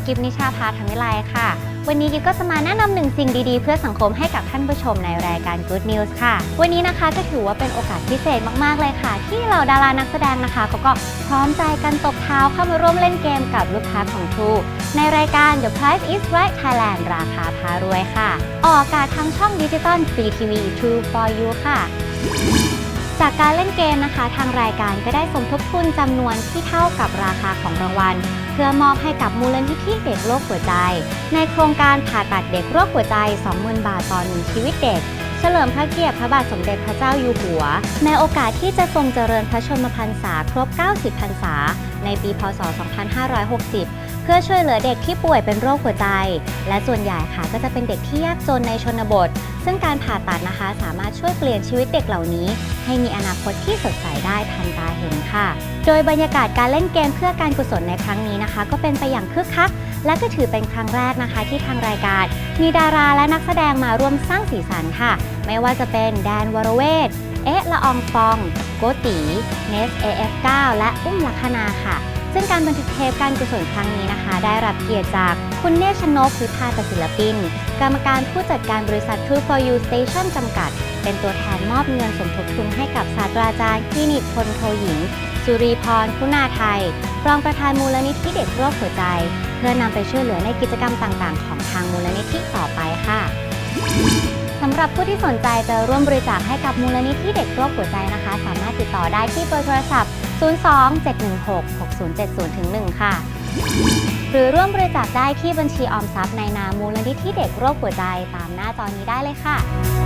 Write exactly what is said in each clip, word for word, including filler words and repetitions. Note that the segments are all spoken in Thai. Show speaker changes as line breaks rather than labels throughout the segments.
กิฟนิชาภาธรรมิไลค่ะวันนี้กิฟก็จะมาแนะนำหนึ่งสิ่งดีๆเพื่อสังคมให้กับท่านผู้ชมในรายการ Good News ค่ะวันนี้นะคะก็ถือว่าเป็นโอกาสพิเศษมากๆเลยค่ะที่เหล่าดารานักแสดงนะคะเขาก็พร้อมใจกันตบเท้าเข้ามาร่วมเล่นเกมกับลูกค้าของ True ในรายการ The Price is Right Thailand ราคาพารวยค่ะออกอากาศทางช่องดิจิตอลฟรีทีวี True for You ค่ะจากการเล่นเกมนะคะทางรายการก็ได้สมทบทุนจำนวนที่เท่ากับราคาของรางวัลเพื่อมอบให้กับมูลนิธิเด็กโรคหัวใจในโครงการผ่าตัดเด็กโรคหัวใจ สองหมื่น บาทต่อหนึ่งชีวิตเด็กเฉลิมพระเกียรติพระบาทสมเด็จพระเจ้าอยู่หัวในโอกาสที่จะทรงเจริญพระชนมพรรษาครบ เก้าสิบ พรรษาในปีพ.ศ. สองพันห้าร้อยหกสิบเพื่อช่วยเหลือเด็กที่ป่วยเป็นโรคหัวใจและส่วนใหญ่ค่ะก็จะเป็นเด็กที่ยากจนในชนบทซึ่งการผ่าตัดนะคะสามารถช่วยเปลี่ยนชีวิตเด็กเหล่านี้ให้มีอนาคตที่สดใสได้ทันตาเห็นค่ะโดยบรรยากาศการเล่นเกมเพื่อการกุศลในครั้งนี้นะคะก็เป็นไปอย่างคึกคักและก็ถือเป็นครั้งแรกนะคะที่ทางรายการมีดาราและนักแสดงมาร่วมสร้างสีสันค่ะไม่ว่าจะเป็นแดนวรเวทเอ๊ะละอองฟองโกติเนส เอ เอฟ เก้า และอุ้มลัคนาค่ะซึ่งการบันทึกเทปการกุศลครั้งนี้นะคะได้รับเกียรติจากคุณเนชนกพิพาทศิลปินกรรมการผู้จัดการบริษัท True for You Station จำกัดเป็นตัวแทนมอบเงินสมทบทุนให้กับศาสตราจารย์คลินิกพลโทหญิงสุรีพรคุณาไทยรองประธานมูลนิธิเด็กโรคหัวใจเพื่อนำไปช่วยเหลือในกิจกรรมต่างๆของทางมูลนิธิต่อไปค่ะสำหรับผู้ที่สนใจจะร่วมบริจาคให้กับมูลนิธิเด็กโรคหัวใจนะคะสามารถติดต่อได้ที่เบอร์โทรศัพท์ศูนย์ สอง เจ็ด หนึ่ง หก หก ศูนย์ เจ็ด ศูนย์ หนึ่ง ค่ะหรือร่วมบริจาคได้ที่บัญชีออมทรัพย์ในนามมูลนิธิเด็กโรคหัวใจตามหน้าจอนี้ได้เลยค่ะ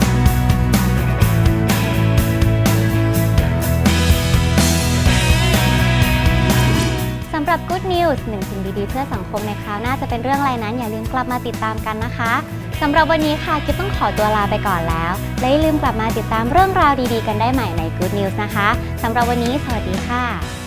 สำหรับ Good News หนึ่งสิ่งดีๆเพื่อสังคมในคราวหน้าจะเป็นเรื่องอะไรนั้นอย่าลืมกลับมาติดตามกันนะคะสำหรับวันนี้ค่ะกิ๊บต้องขอตัวลาไปก่อนแล้วและอย่าลืมกลับมาติดตามเรื่องราวดีๆกันได้ใหม่ใน Good News นะคะสำหรับวันนี้สวัสดีค่ะ